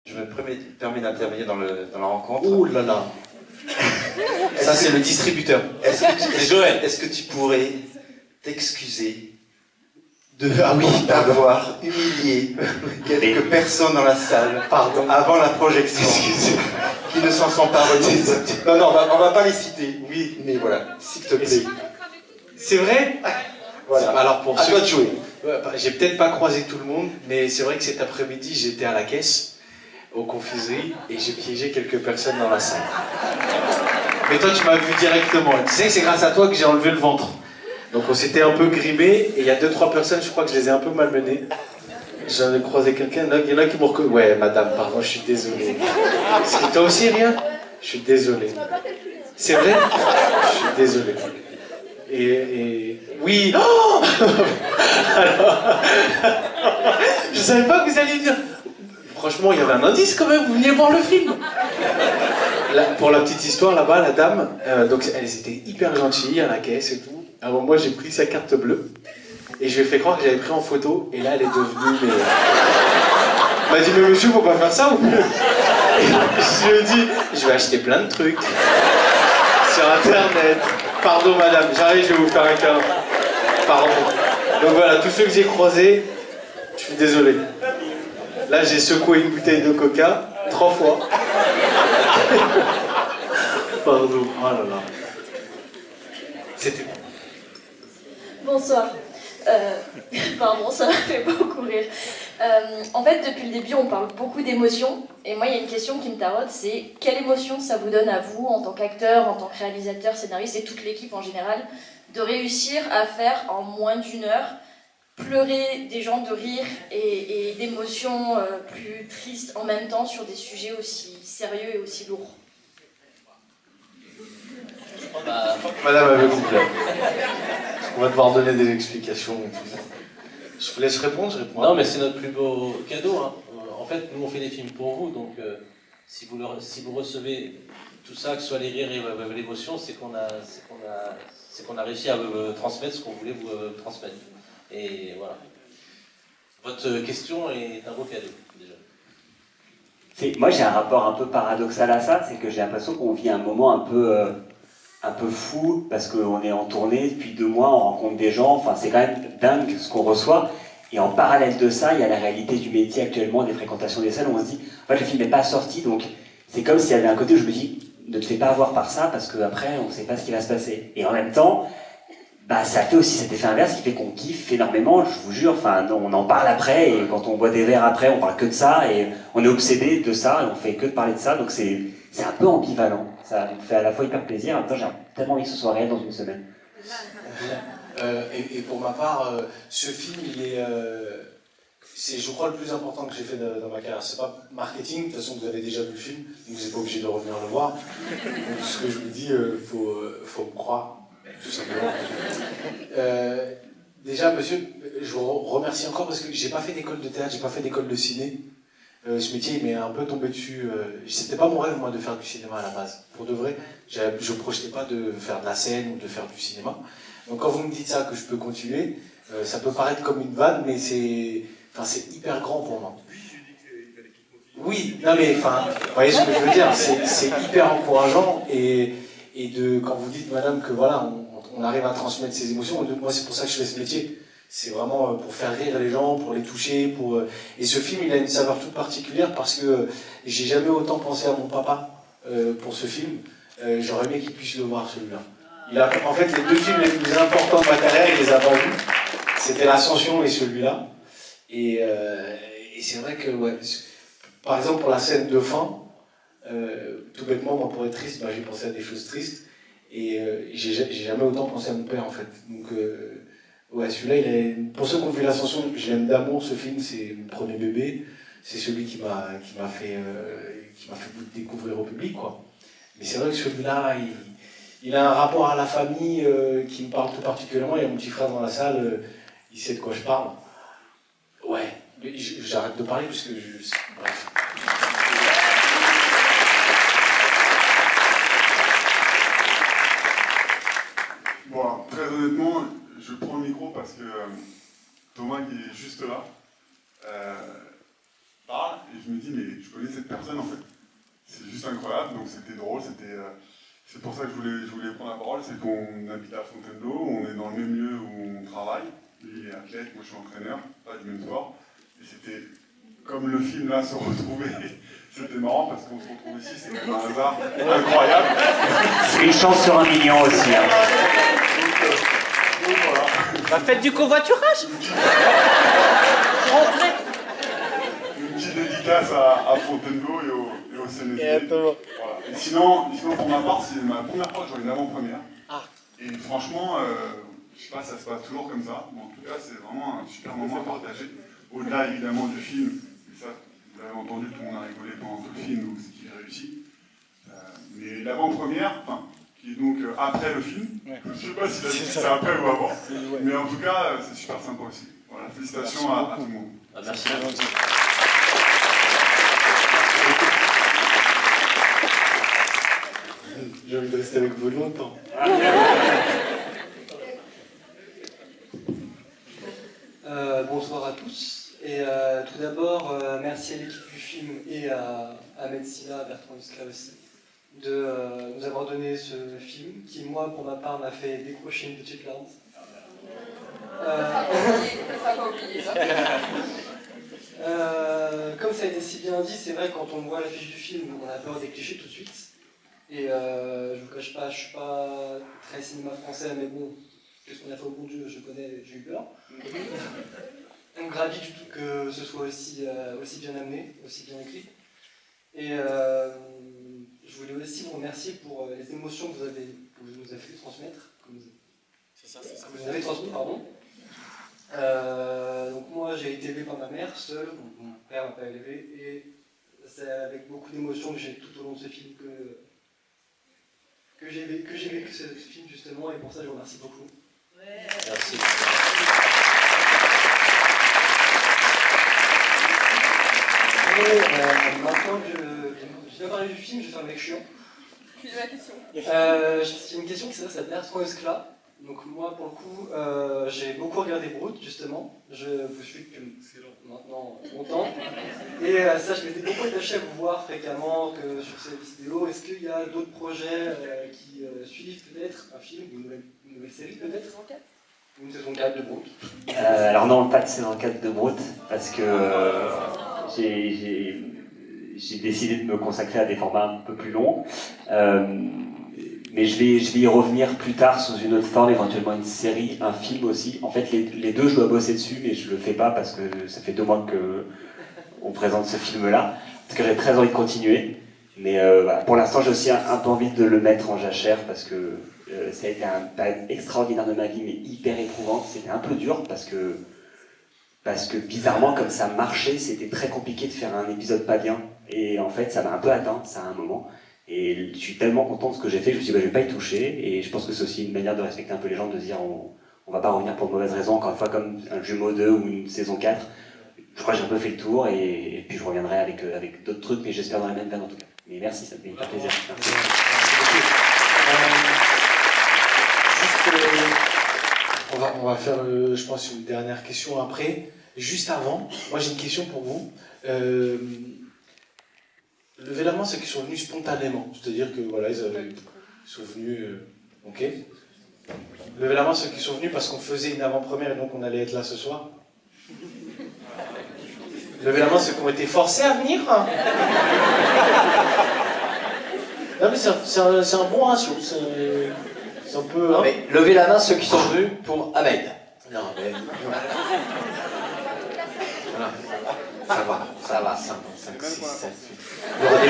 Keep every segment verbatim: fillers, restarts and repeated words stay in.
Je me permets d'intervenir dans, dans la rencontre. Ouh là là. Ça, c'est le distributeur. Est-ce que, Joël, est-ce que tu pourrais t'excuser de ah oui, d'avoir humilié quelques personnes dans la salle pardon. avant la projection qui ne s'en sont pas remises? Non, non, on va, on va pas les citer. Oui, mais voilà, s'il te plaît. C'est vrai? Voilà. Alors pour à ceux... toi de jouer. J'ai peut-être pas croisé tout le monde, mais c'est vrai que cet après-midi, j'étais à la caisse, aux confiseries, et j'ai piégé quelques personnes dans la salle. Mais toi, tu m'as vu directement. Tu sais que c'est grâce à toi que j'ai enlevé le ventre. Donc on s'était un peu grimé, et il y a deux, trois personnes, je crois que je les ai un peu malmenées. J'en ai croisé quelqu'un, il y en a qui m'ont reconnu. Ouais, madame, pardon, je suis désolé. C'est toi aussi, rien? Je suis désolé. C'est vrai? Je suis désolé. Et, et... oui. Oh alors... je savais pas que vous alliez dire. Franchement, il y avait un indice quand même. Vous veniez voir le film. Là, pour la petite histoire, là-bas, la dame, euh, donc elles étaient hyper gentilles à la caisse et tout. Alors moi, j'ai pris sa carte bleue et je lui ai fait croire que j'avais pris en photo. Et là, elle est devenue. Mais... elle m'a dit, mais monsieur, faut pas faire ça. Ou... je lui ai dit, je vais acheter plein de trucs sur Internet. Pardon madame, j'arrive, je vais vous faire un câlin. Pardon. Donc voilà, tous ceux que j'ai croisés, je suis désolé. Là, j'ai secoué une bouteille de coca, trois fois. Pardon, oh là là. C'était... Bonsoir. Euh, pardon, ça m'a fait beaucoup rire. Euh, en fait, depuis le début, on parle beaucoup d'émotions. Et moi, il y a une question qui me taraude, c'est quelle émotion ça vous donne à vous, en tant qu'acteur, en tant que réalisateur, scénariste et toute l'équipe en général, de réussir à faire en moins d'une heure pleurer des gens de rire et, et d'émotions euh, plus tristes en même temps sur des sujets aussi sérieux et aussi lourds. Madame avec vous plaît. On va devoir donner des explications et tout ça. Je vous laisse répondre, je réponds. Non, mais c'est notre plus beau cadeau. Hein. En fait, nous, on fait des films pour vous, donc euh, si, vous le, si vous recevez tout ça, que ce soit les rires et euh, l'émotion, c'est qu'on a, c'est qu'on a, c'est qu'on a réussi à euh, transmettre ce qu'on voulait vous euh, transmettre. Et voilà. Votre question est un beau cadeau, déjà. Moi, j'ai un rapport un peu paradoxal à ça, c'est que j'ai l'impression qu'on vit un moment un peu... Euh, un peu fou, parce qu'on est en tournée depuis deux mois, on rencontre des gens, enfin c'est quand même dingue ce qu'on reçoit, et en parallèle de ça, il y a la réalité du métier actuellement, des fréquentations des salles, où on se dit, en fait le film n'est pas sorti, donc c'est comme s'il y avait un côté où je me dis, ne te fais pas avoir par ça, parce qu'après on ne sait pas ce qui va se passer. Et en même temps, bah, ça fait aussi cet effet inverse qui fait qu'on kiffe énormément, je vous jure, enfin on en parle après, et quand on boit des verres après, on parle que de ça, et on est obsédé de ça, et on fait que de parler de ça, donc c'est c'est un peu ambivalent. Ça me fait à la fois hyper plaisir, en même temps j'ai tellement envie que ce soit réel dans une semaine. Euh, et, et pour ma part, euh, ce film, il est, euh, c'est, je crois, le plus important que j'ai fait de, dans ma carrière. C'est pas marketing, de toute façon vous avez déjà vu le film, donc vous n'êtes pas obligé de revenir le voir. Donc ce que je vous dis, il euh, faut, euh, faut me croire, tout simplement. Euh, déjà, monsieur, je vous remercie encore parce que j'ai pas fait d'école de théâtre, j'ai pas fait d'école de ciné. Euh, ce métier il m'est un peu tombé dessus. Euh, c'était pas mon rêve moi de faire du cinéma à la base. Pour de vrai, je ne projetais pas de faire de la scène ou de faire du cinéma. Donc quand vous me dites ça, que je peux continuer, euh, ça peut paraître comme une vanne, mais c'est, enfin c'est hyper grand pour moi. Oui, non mais enfin, vous voyez ce que je veux dire, c'est, c'est hyper encourageant et, et de quand vous dites madame que voilà, on, on arrive à transmettre ses émotions. Moi c'est pour ça que je fais ce métier. C'est vraiment pour faire rire les gens, pour les toucher, pour... Et ce film, il a une saveur toute particulière parce que j'ai jamais autant pensé à mon papa euh, pour ce film. Euh, j'aurais aimé qu'il puisse le voir, celui-là. Il a... En fait, les deux films les plus importants de ma carrière, il les a pas vus. C'était L'Ascension et celui-là. Et, euh, et c'est vrai que, ouais, par exemple, pour la scène de fin, euh, tout bêtement, moi, pour être triste, bah, j'ai pensé à des choses tristes. Et euh, j'ai, j'ai jamais autant pensé à mon père, en fait. Donc... Euh, ouais, celui-là, il est... pour ceux qui ont vu L'Ascension, je l'aime d'amour, ce film, c'est mon premier bébé, c'est celui qui m'a, qui m'a fait, euh, qui m'a fait découvrir au public, quoi. Mais c'est vrai que celui-là, il, il a un rapport à la famille euh, qui me parle tout particulièrement. Il y a mon petit frère dans la salle, euh, il sait de quoi je parle. Ouais, mais j'arrête de parler parce que je... Bref. Bon, très honnêtement, je prends le micro parce que euh, Thomas, qui est juste là, euh, parle, et je me dis, mais je connais cette personne en fait. C'est juste incroyable, donc c'était drôle, c'était... Euh, c'est pour ça que je voulais, je voulais prendre la parole, c'est qu'on habite à Fontainebleau, on est dans le même lieu où on travaille. Lui il est athlète, moi je suis entraîneur, pas du même sport. Et c'était comme le film là se retrouvait. C'était marrant parce qu'on se retrouve ici, c'est quand même un hasard incroyable. C'est une chance sur un million aussi. Hein. Donc, euh, donc voilà. Bah, faites du covoiturage. Rentrez. Une petite dédicace à, à Fontainebleau et au, et au C N S D. Et voilà. Et sinon, sinon, pour ma part, c'est ma première fois que je vois une avant-première. Ah. Et franchement, euh, je sais pas si ça se passe toujours comme ça, mais en tout cas, c'est vraiment un super moment à partager. Au-delà évidemment du film, et ça, vous l'avez entendu, tout le monde a rigolé pendant tout le film, donc c'est qu'il réussit. Euh, mais l'avant-première, enfin, qui est donc euh, après le film, ouais. Je sais pas si la c'est après ou avant, ouais. Mais en tout cas, c'est super sympa aussi. Voilà, félicitations à, à tout le monde. Ah, merci. Merci. J'ai envie de rester avec vous longtemps. Euh, bonsoir à tous. Et euh, tout d'abord, euh, merci à l'équipe du film et à Ahmed Silla, Bertrand Huskla aussi, de euh, nous avoir donné ce film qui, moi, pour ma part, m'a fait décrocher une petite larme. Euh... euh, comme ça a été si bien dit, c'est vrai que quand on voit l'affiche du film, on a peur des clichés tout de suite. Et euh, je vous cache pas, je suis pas très cinéma français, mais bon, qu'est-ce qu'on a fait au bon Dieu, je connais, j'ai eu peur. Donc ravi du tout que ce soit aussi, euh, aussi bien amené, aussi bien écrit. Et euh, je voulais aussi vous remercier pour euh, les émotions que vous, avez, que vous nous avez fait transmettre. Que vous, ça, ça. Que vous avez transmis, pardon. Euh, donc moi j'ai été élevé par ma mère seule, donc mon père m'a pas élevé, et c'est avec beaucoup d'émotions que j'ai tout au long de ce film que, que j'ai vécu, vécu ce, ce film justement, et pour ça je vous remercie beaucoup. Ouais. Merci. Et euh, maintenant que je, je viens parler du film, je vais faire le mec chiant. C'est ma question. Euh, j'ai une question qui s'adresse à Bertrand Huskla. Donc moi, pour le coup, euh, j'ai beaucoup regardé Brut, justement. Je vous suis depuis maintenant longtemps. Et euh, ça, je m'étais beaucoup attaché à vous voir fréquemment que sur ces vidéos. Est-ce qu'il y a d'autres projets euh, qui euh, suivent peut-être un film, une nouvelle, une nouvelle série peut-être? Une saison quatre de Brut? euh, Alors non, pas de saison quatre de Brut, parce que euh, j'ai j'ai décidé de me consacrer à des formats un peu plus longs. Euh, mais je vais, je vais y revenir plus tard sous une autre forme, éventuellement une série, un film aussi. En fait, les, les deux, je dois bosser dessus, mais je le fais pas parce que ça fait deux mois que on présente ce film-là. Parce que j'ai très envie de continuer. Mais euh, voilà. Pour l'instant, j'ai aussi un, un peu envie de le mettre en jachère parce que euh, ça a été un période extraordinaire de ma vie, mais hyper éprouvante. C'était un peu dur parce que, parce que bizarrement, comme ça marchait, c'était très compliqué de faire un épisode pas bien. Et en fait, ça m'a un peu atteint, ça à un moment. Et je suis tellement content de ce que j'ai fait, je me suis dit, bah, je vais pas y toucher. Et je pense que c'est aussi une manière de respecter un peu les gens, de dire, on, on va pas revenir pour de mauvaises raisons, encore une fois, comme un Jumeau deux ou une saison quatre. Je crois que j'ai un peu fait le tour, et, et puis je reviendrai avec, euh, avec d'autres trucs, mais j'espère dans la même veine en tout cas. Mais merci, ça me fait hyper plaisir. Merci. Euh, juste, euh, on, va, on va faire, euh, je pense, une dernière question après. Juste avant, moi j'ai une question pour vous. Euh, Levez la main ceux qui sont venus spontanément, c'est-à-dire que voilà, ils, avaient, ils sont venus, euh, ok. Levez la main ceux qui sont venus parce qu'on faisait une avant-première et donc on allait être là ce soir. Levez la main ceux qui ont été forcés à venir. Non mais c'est un, un, un bon ratio, c'est un peu... Hein. Mais levez la main ceux qui sont venus pour Ahmed. Non mais... Voilà. Ça va, ça va, cinq, cinq, six, sept, huit. Il y aura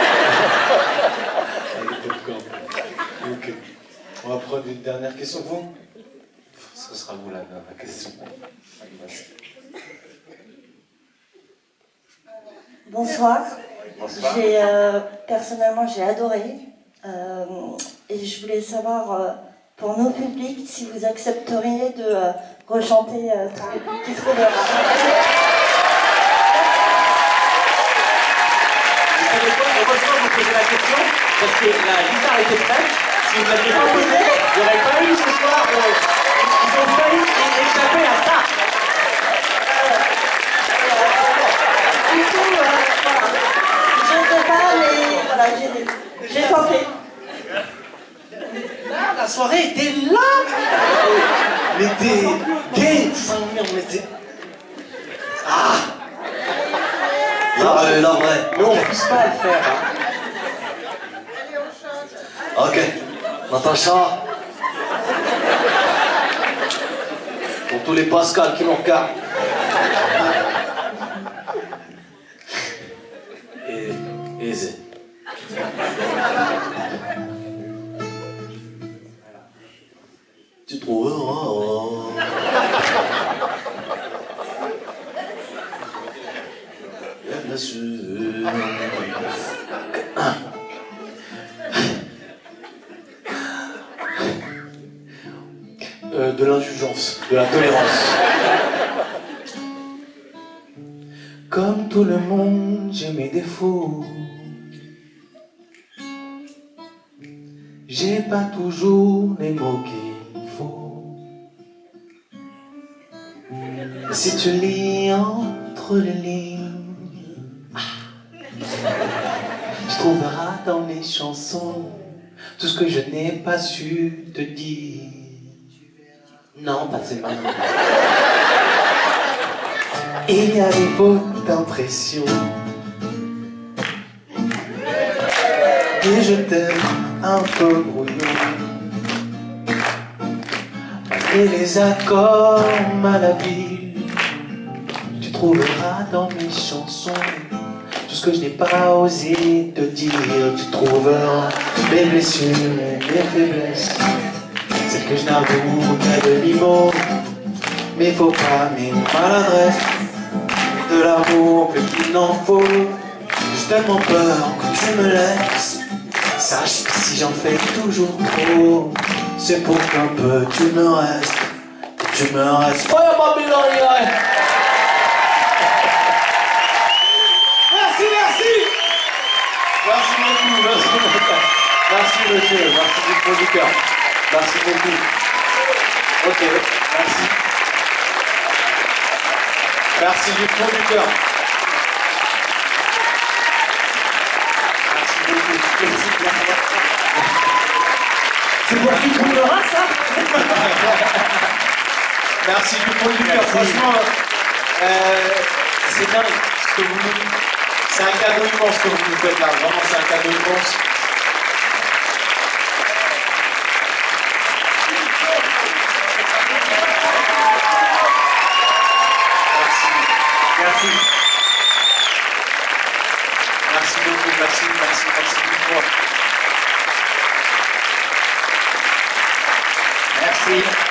des... Ok. On va prendre une dernière question. Vous? Ce sera vous la dernière question. Bonsoir. Bonsoir. J'ai, euh, personnellement, j'ai adoré. Euh, et je voulais savoir, euh, pour nos publics, si vous accepteriez de euh, rechanter euh, pour le public qui se trouvera. Heureusement que vous posez la question, parce que la guitare était prête. Si vous ne l'aviez pas posée, il n'y aurait pas eu ce soir. Euh, ils ont failli échapper à ça. Du coup, euh, voilà. soirée était là. Mais t'es gay, mais t'es... Ah. Non, mais la vraie. Mais on pousse pas à le faire. Hein. Ok. Natacha. Pour tous les Pascal qui nous regardent. Et... Easy. Tu trouveras... Bien sûr. Euh, de l'indulgence, de la tolérance. Comme tout le monde, j'ai mes défauts. J'ai pas toujours les mots qu'il faut. Si tu lis entre les lignes, tu trouveras dans mes chansons tout ce que je n'ai pas su te dire. Non, pas ces mains. Il y a des fautes d'impression. Et je t'aime un peu brouillon. Et les accords malhabiles, tu trouveras dans mes chansons tout ce que je n'ai pas osé te dire. Tu trouveras mes blessures, mes faiblesses, celles que je n'avoue qu'à demi-mot. Mais faut pas mes maladresses, de l'amour plus qu'il n'en faut. J'ai tellement peur que tu me laisses. Sache que si j'en fais toujours trop, c'est pour qu'un peu tu me restes, que tu me restes. Oh y'a pas Babylone, yeah. Merci, merci. Merci beaucoup, merci beaucoup. Merci monsieur, merci du fond du cœur. Merci beaucoup. Ok, merci. Merci du fond du cœur. Merci beaucoup. C'est pour qui trouvera ça? Merci du fond du cœur. Franchement, euh, c'est dingue ce que vous nous dites. C'est un cadeau immense que vous nous faites là. Vraiment, c'est un cadeau immense. Merci. Merci beaucoup, merci, merci, merci beaucoup. Merci.